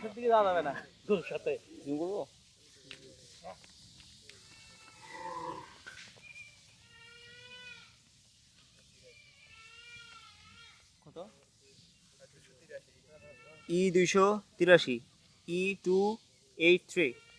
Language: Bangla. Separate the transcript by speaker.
Speaker 1: সামনের দিকে যাওয়া যাবে না গরুর সাথে
Speaker 2: জুম করবো কত E 283 E 283